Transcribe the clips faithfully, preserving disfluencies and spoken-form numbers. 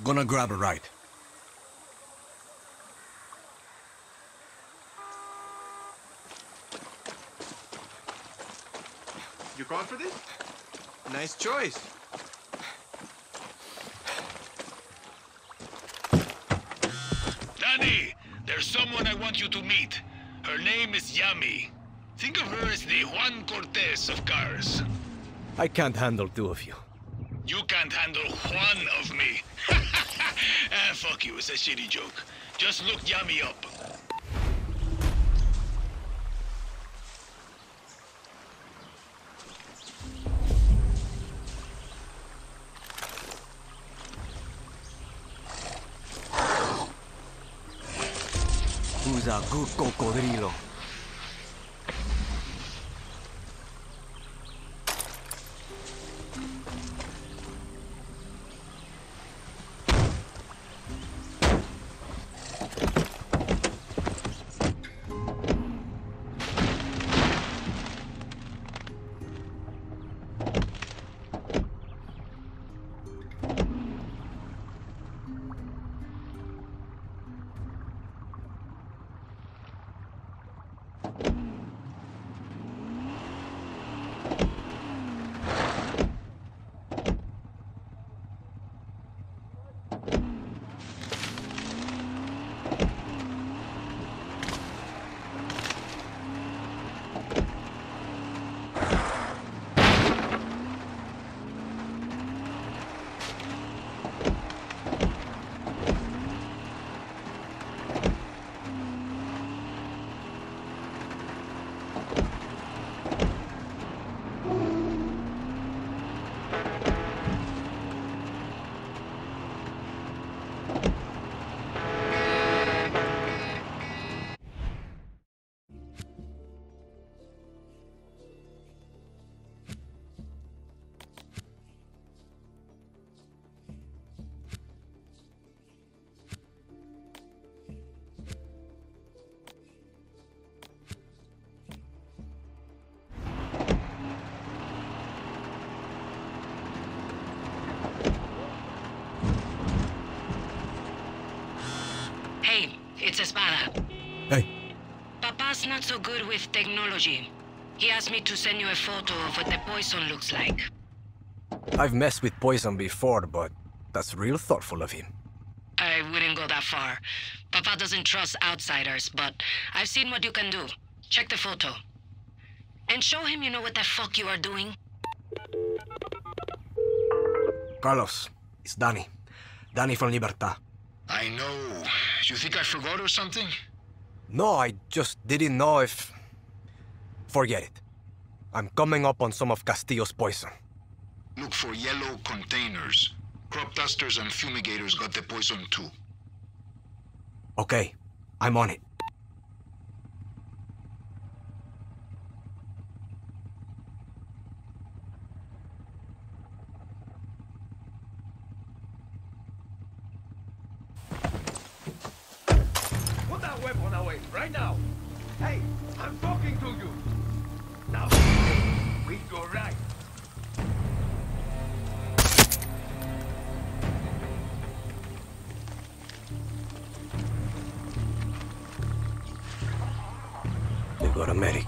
Gonna grab a ride. You going for this? Nice choice. Danny, there's someone I want you to meet. Her name is Yami. Think of her as the Juan Cortez of cars. I can't handle two of you. You can't handle one of me. Ah, fuck you, it's a shitty joke. Just look Yami up. Who's a good cocodrilo? Hey, it's Espada. Hey. Papa's not so good with technology. He asked me to send you a photo of what the poison looks like. I've messed with poison before, but that's real thoughtful of him. I wouldn't go that far. Papa doesn't trust outsiders, but I've seen what you can do. Check the photo. And show him you know what the fuck you are doing. Carlos, it's Danny. Danny from Libertad. I know. You think I forgot or something? No, I just didn't know if... Forget it. I'm coming up on some of Castillo's poison. Look for yellow containers. Crop dusters and fumigators got the poison too. Okay, I'm on it. Put that weapon away, right now. Hey, I'm talking to you. Now, we go right. They got a medic.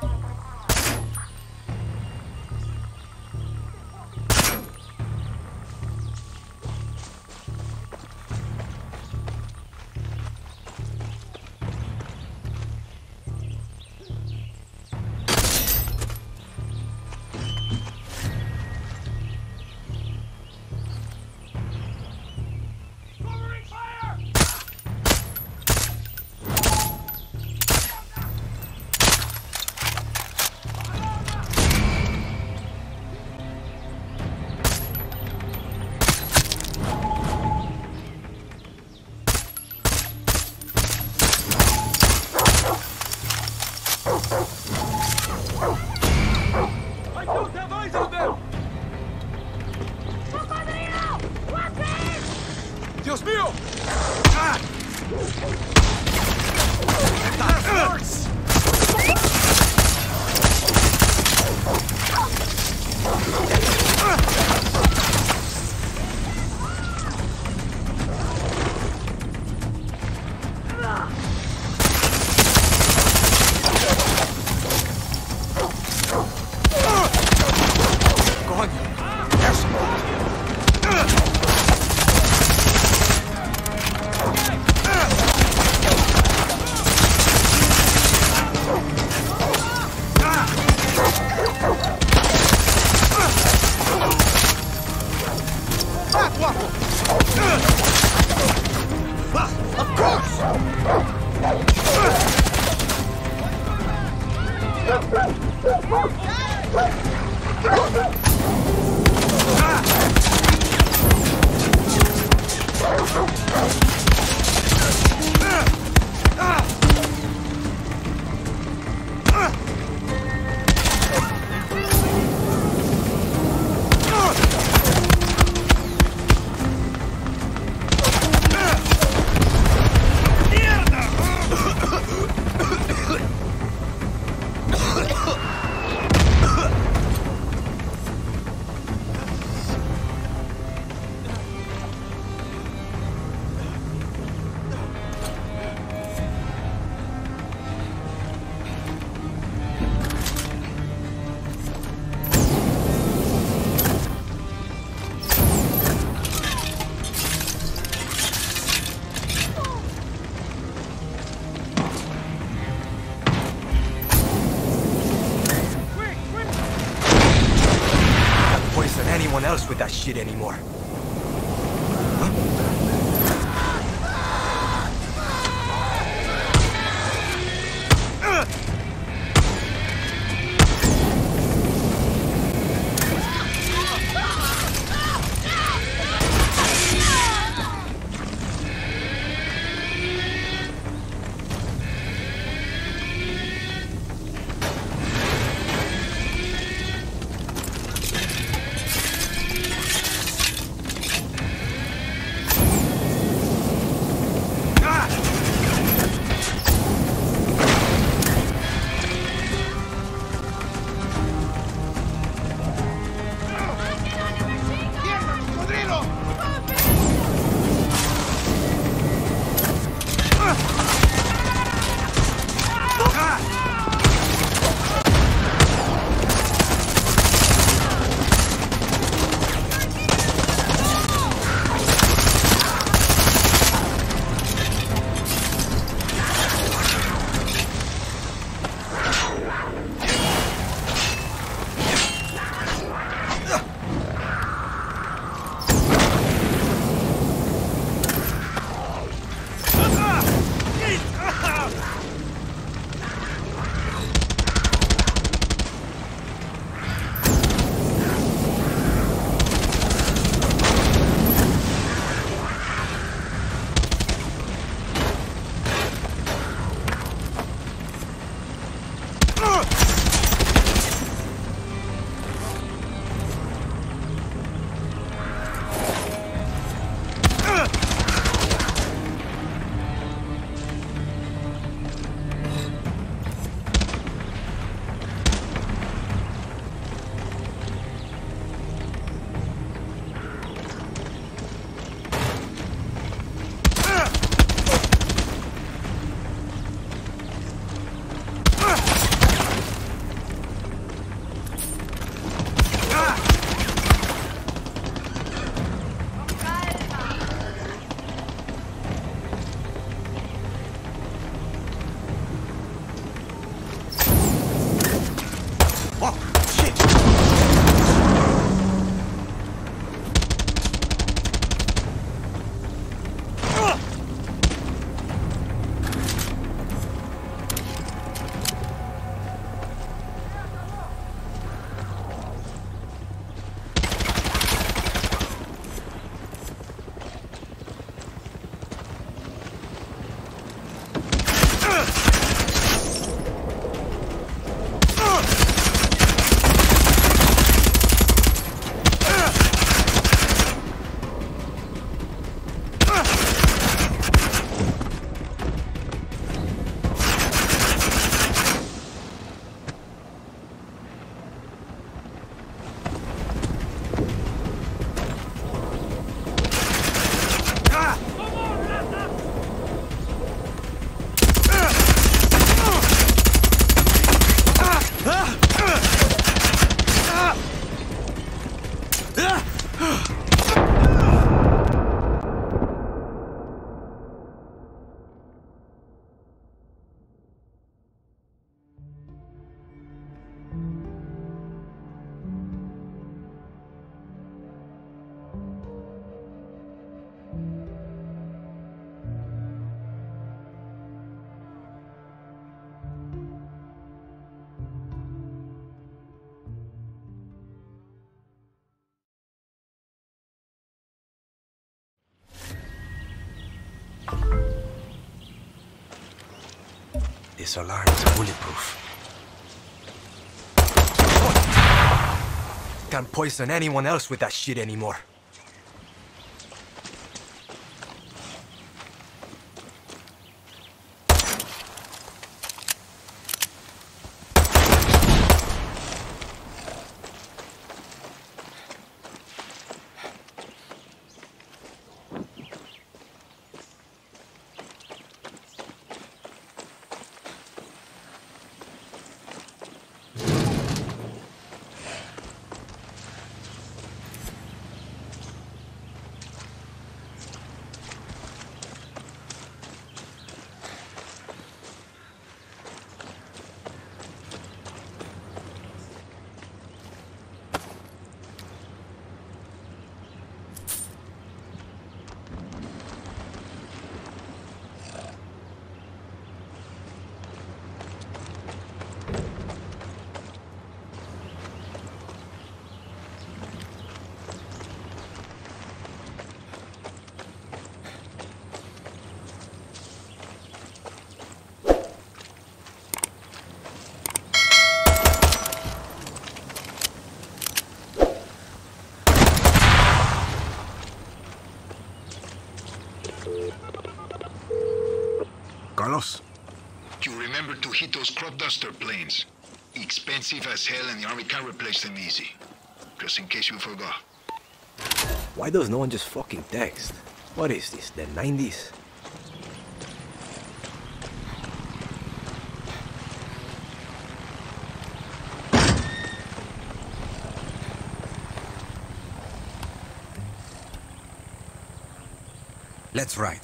Dios mío! Ah! That hurts! anyone else with that shit anymore. This alarm is bulletproof. Can't poison anyone else with that shit anymore. Carlos? You remember to hit those crop duster planes. Expensive as hell and the army can't replace them easy. Just in case you forgot. Why does no one just fucking text? What is this, the nineties? Let's ride.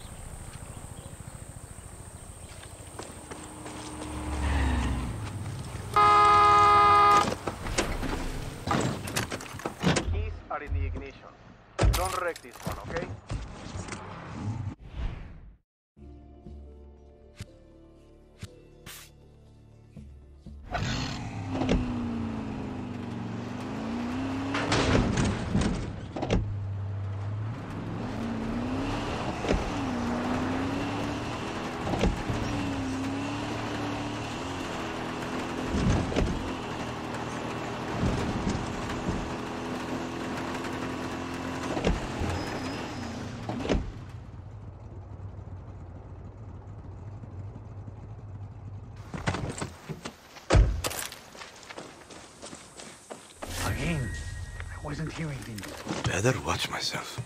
Keys are in the ignition. Don't wreck this one, okay? Again, I wasn't hearing things. Better watch myself.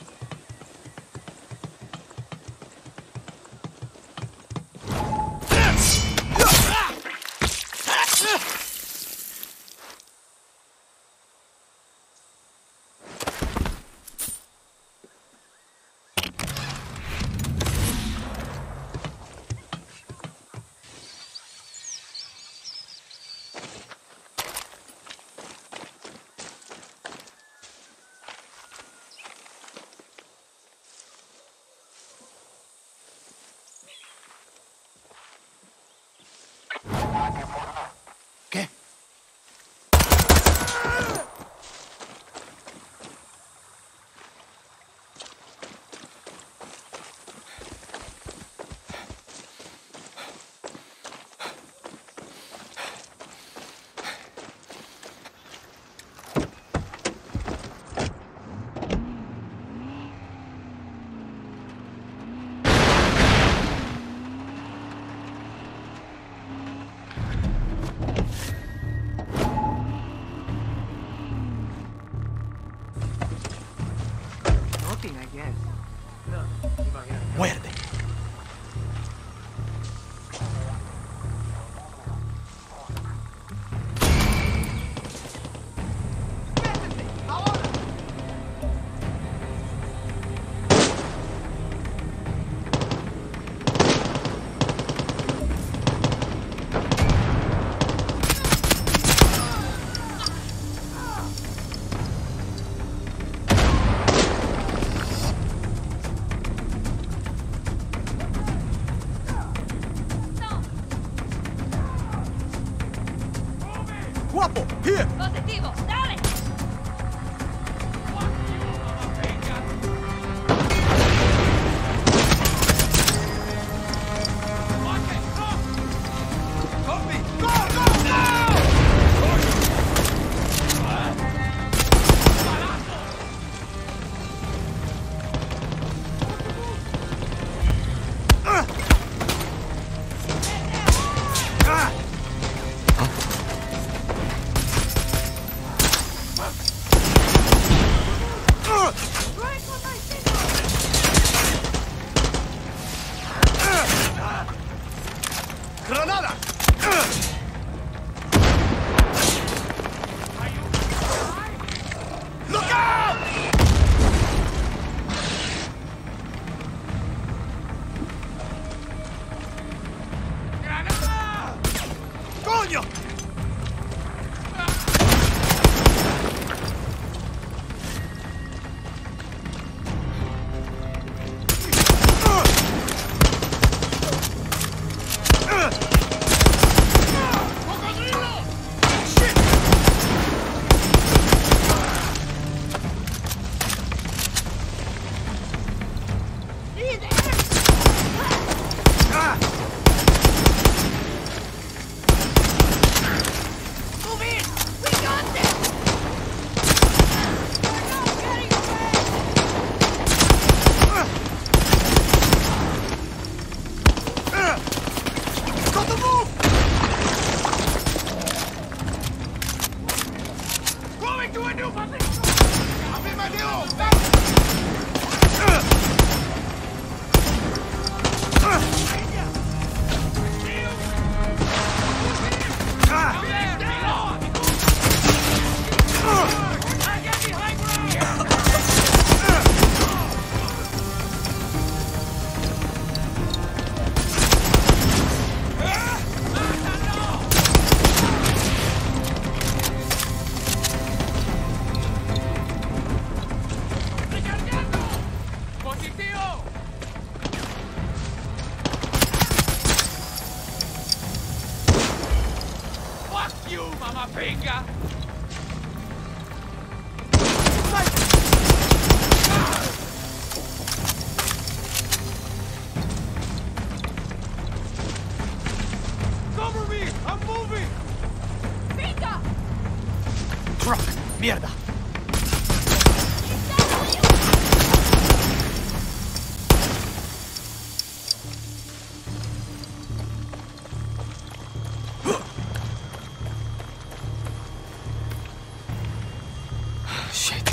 ¿Qué? Nothing, I guess. Muerde. to a new position! ¡Mierda! Shit.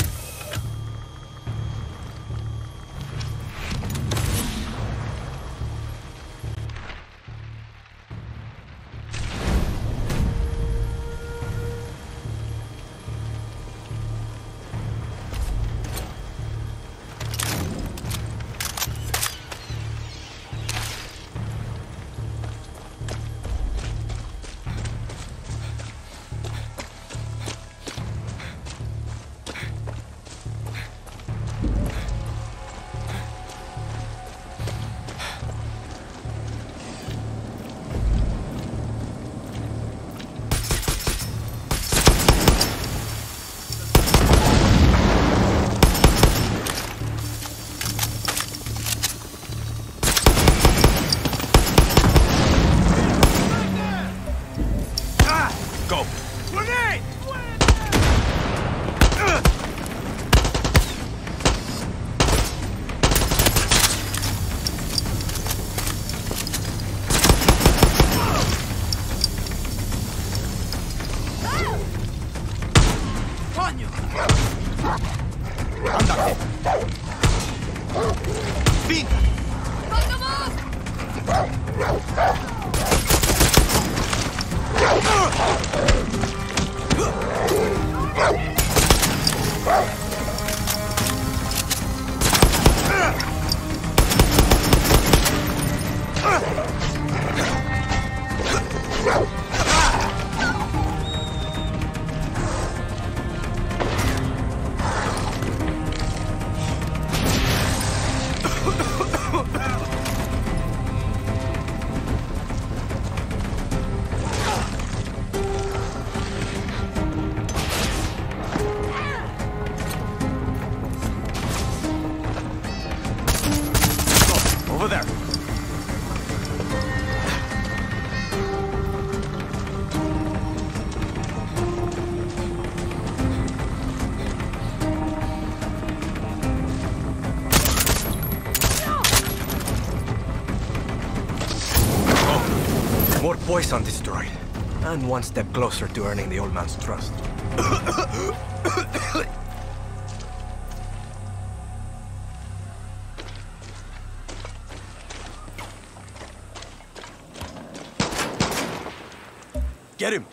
Over there. Oh, more poison destroyed. And one step closer to earning the old man's trust. Get him!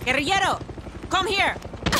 Guerrillero, come here.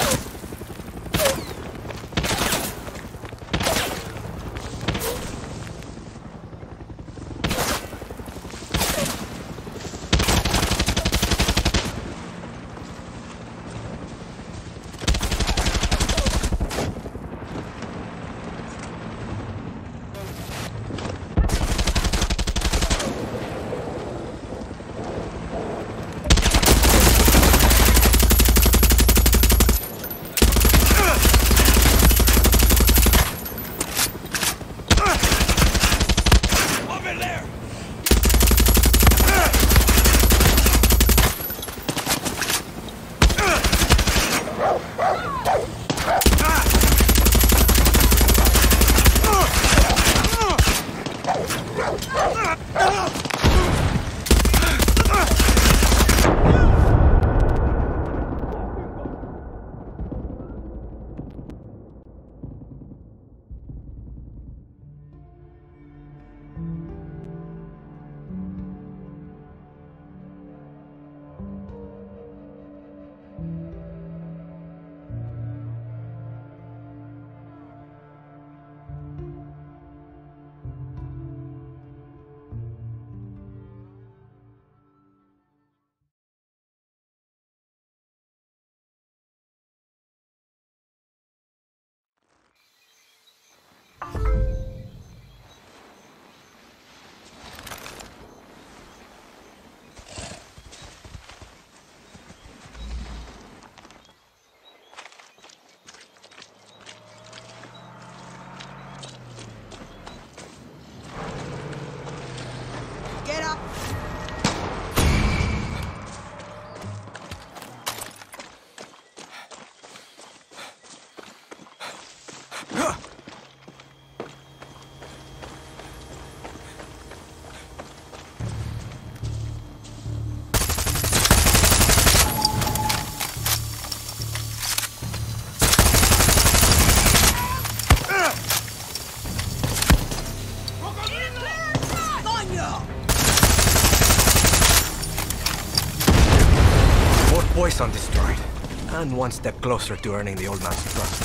Poison destroyed, and one step closer to earning the old man's trust.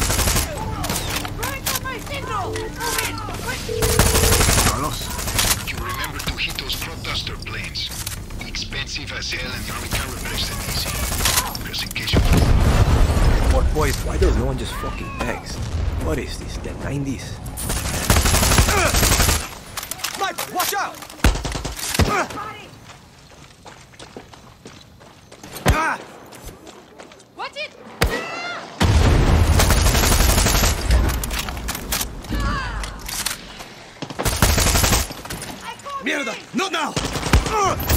Carlos, you remember to hit those front duster planes. Expensive as hell, and the army can't replace them easy. Just in case you... What boys, why does no one just fucking text? What is this, the nineties? Sniper, watch out! Ah! Watch it! Mierda! Not now!